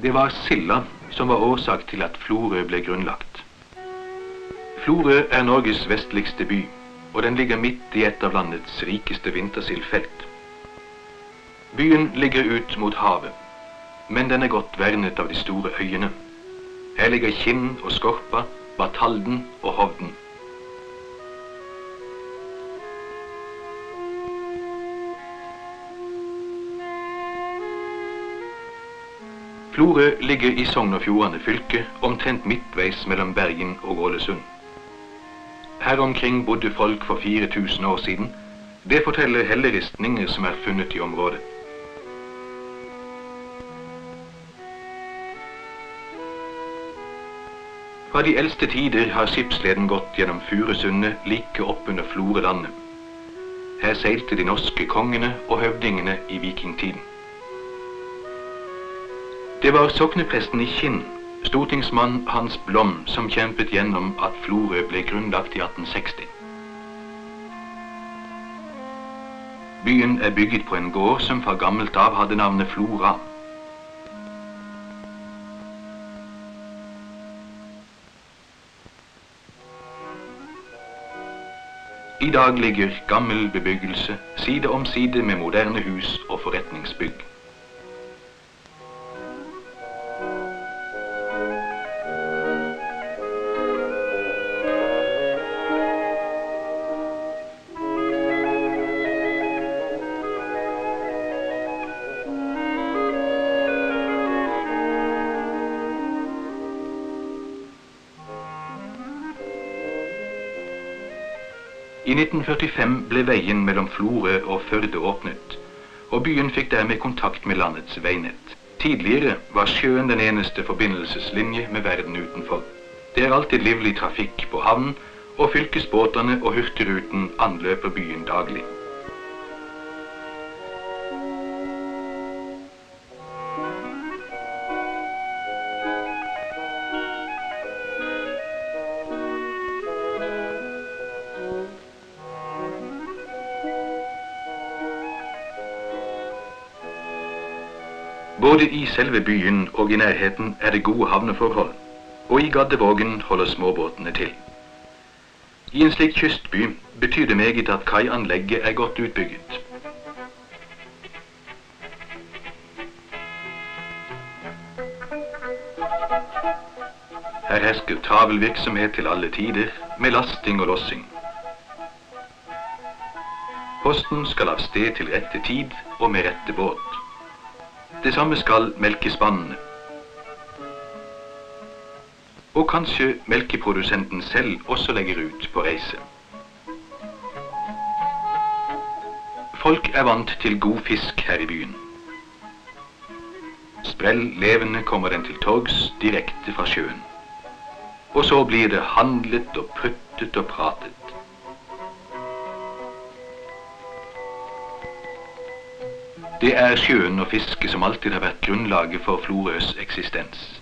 Det var Silda som var årsak til at Florø ble grunnlagt. Florø er Norges vestligste by, og den ligger midt i et av landets rikeste vintersildfelt. Byen ligger ut mot havet, men den er godt vernet av de store øyene. Her ligger Kinn og Skorpa, Batalden og Hovden. Florø ligger i Sogn og Fjordane fylke, omtrent midtveis mellom Bergen og Ålesund. Her omkring bodde folk for 4000 år siden. Det forteller helleristninger som er funnet i området. Fra de eldste tider har skipsleden gått gjennom Furesundet like opp under Florelandet. Her seilte de norske kongene og høvdingene i vikingtiden. Det var soknepresten i Kinn, stortingsmann Hans Blom, som kjempet gjennom at Florø ble grunnlagt i 1860. Byen er bygget på en gård som fra gammelt av hadde navnet Flora. I dag ligger gammel bebyggelse side om side med moderne hus og forretningsbygg. I 1945 ble veien mellom Florø og Førde åpnet, og byen fikk dermed kontakt med landets veinett. Tidligere var sjøen den eneste forbindelseslinje med verden utenfor. Det er alltid livlig trafikk på havnen, og fylkesbåtene og hurtigruten anløper byen daglig. Både i selve byen og i nærheten er det gode havneforhold, og i Gaddevågen holder småbåtene til. I en slik kystby betyr det meget at kaianlegget er godt utbygget. Her hersker travel virksomhet til alle tider, med lasting og lossing. Posten skal av sted til rette tid og med rette båt. Det samme skal melkespannene. Og kanskje melkeprodusenten selv også legger ut på reise. Folk er vant til god fisk her i byen. Sprell levende kommer den til torgs direkte fra sjøen. Og så blir det handlet og pruttet og pratet. Det er sjøen og fiske som alltid har vært grunnlaget for Florøs eksistens.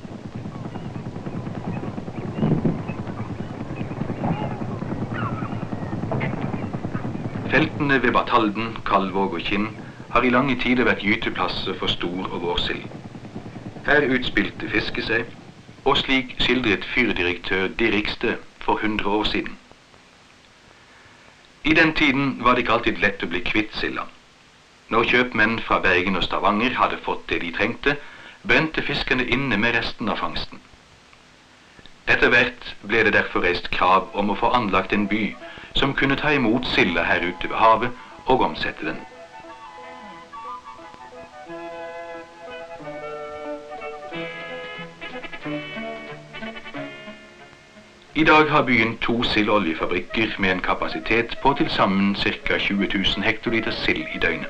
Feltene ved Batalden, Kalvåg og Kinn har i lange tider vært gyteplasser for stor- og vårsild. Her utspilte fiske seg, og slik skildret fyrdirektør Dirikste for 100 år siden. I den tiden var det ikke alltid lett å bli kvitt silda. Når kjøpmenn fra Bergen og Stavanger hadde fått det de trengte, brente fiskerne inne med resten av fangsten. Etter hvert ble det derfor reist krav om å få anlagt en by som kunne ta imot silda her ute ved havet og omsette den. I dag har byen 2 sildoljefabrikker med en kapasitet på til sammen ca. 20 000 hektoliter sild i døgnet.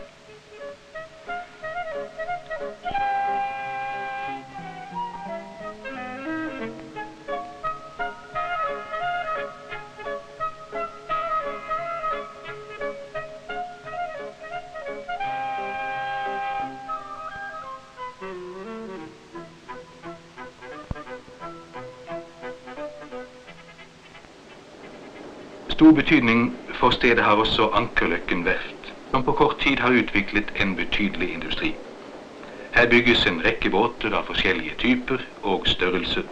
Stor betydning for stedet har også Ankerløkken verft, som på kort tid har utviklet en betydelig industri. Her bygges en rekke båter av forskjellige typer og størrelser.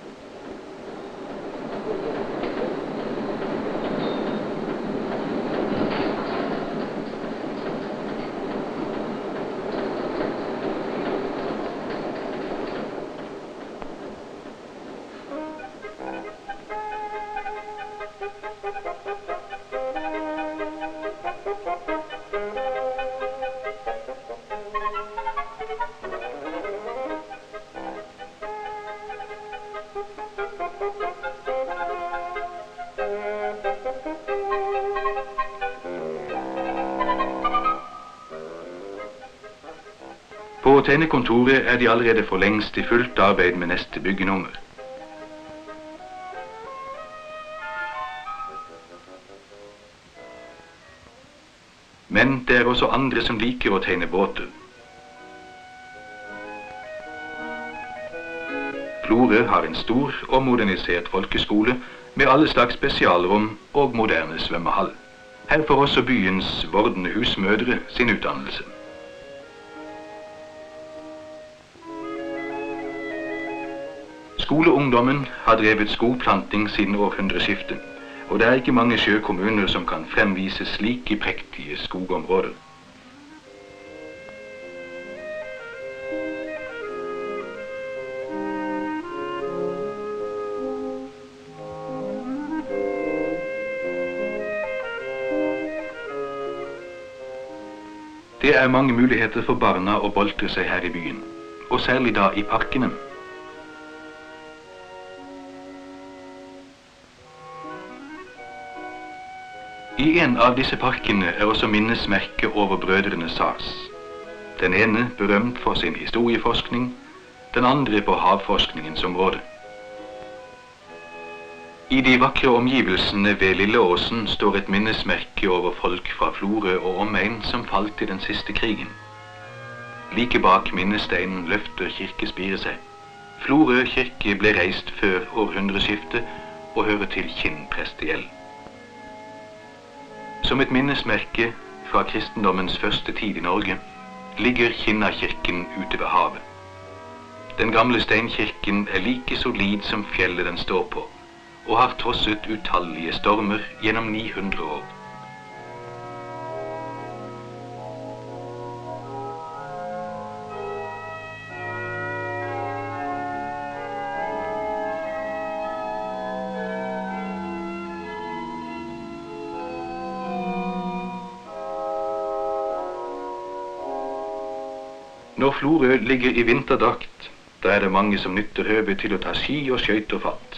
På tegnekontoret er de allerede for lengst i fullt arbeid med neste byggenummer. Men det er også andre som liker å tegne båter. Florø har en stor og modernisert folkeskole med alle slags spesialrom og moderne svømmehall. Her får også byens vordende husmødre sin utdannelse. Skoleungdommen har drevet skogplanting siden århundreskiftet, og det er ikke mange sjøkommuner som kan fremvise slike prektige skogområder. Det er mange muligheter for barna å boltre seg her i byen, og særlig da i parkene. I en av disse parkene er også minnesmerket over brødrene Sars. Den ene berømt for sin historieforskning, den andre på havforskningens område. I de vakre omgivelsene ved Lilleåsen står et minnesmerke over folk fra Florø og omegn som falt i den siste krigen. Like bak minnesteinen løfter kirkespire seg. Florø kirke ble reist før århundreskiftet og hører til Kinn prestegjeld. Som et minnesmerke fra kristendommens første tid i Norge ligger Kinnakirken ute ved havet. Den gamle steinkirken er like solid som fjellet den står på, og har trosset utallige stormer gjennom 900 år. Når Florø ligger i vinterdrakt, da er det mange som nytter høvet til å ta ski og skøyter fatt.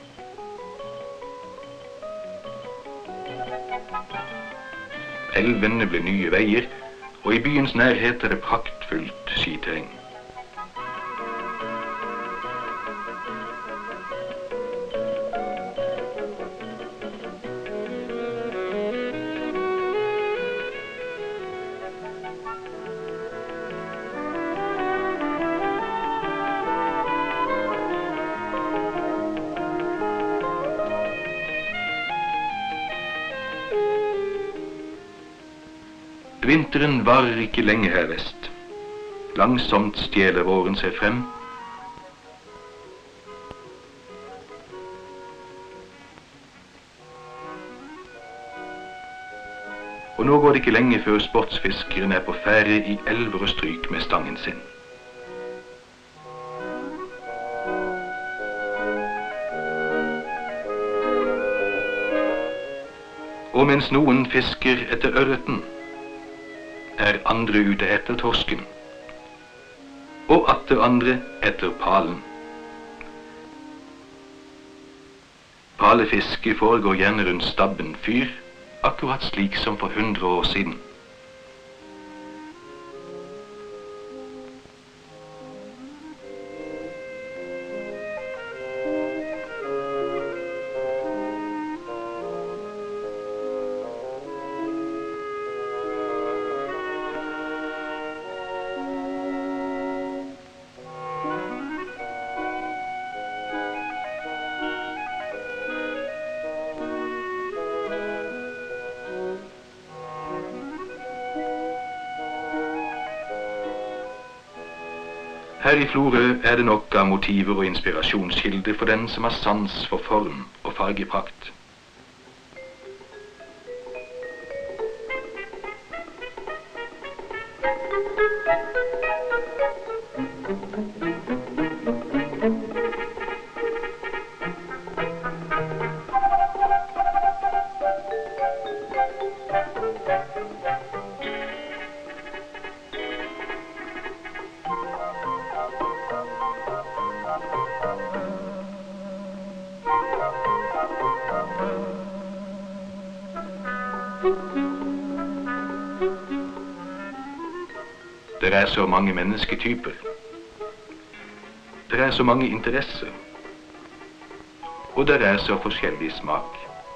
Elvene blir nye veier, og i byens nærhet er det praktfullt skiterreng. Vinteren varer ikke lenge her vest. Langsomt stjeler våren seg frem. Og nå går det ikke lenge før sportsfiskeren er på ferde i elver og stryk med stangen sin. Og mens noen fisker etter ørreten, er andre ute etter torsken, og atter andre etter palen. Palefiske foregår gjerne rundt Stabben fyr, akkurat slik som for 100 år siden. Her i Florø er det nok av motiver og inspirasjonskilder for den som har sans for form og fargeprakt. Det er så mange mennesketyper. Det er så mange interesser. Og det er så forskjellig smak.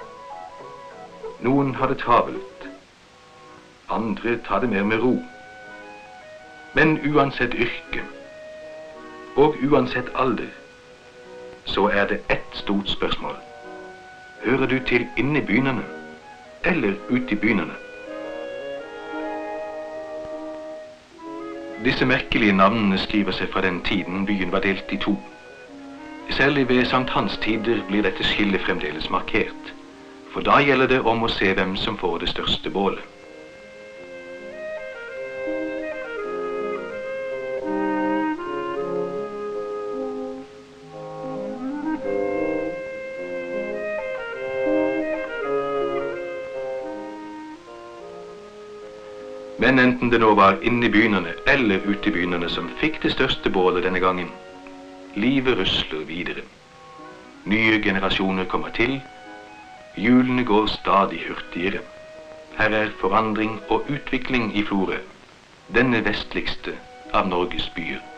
Noen har det travelt. Andre tar det mer med ro. Men uansett yrke, og uansett alder, så er det ett stort spørsmål. Hører du til inne i bynene, eller ute i bynene? Disse merkelige navnene skriver seg fra den tiden byen var delt i to. Særlig ved sankthanstider blir dette skillet fremdeles markert, for da gjelder det om å se hvem som får det største bålet. Men enten det nå var inne i bynene eller ute i bynene som fikk det største bålet denne gangen, livet rusler videre. Nye generasjoner kommer til, hjulene går stadig hurtigere. Her er forandring og utvikling i Florø, denne vestligste av Norges byer.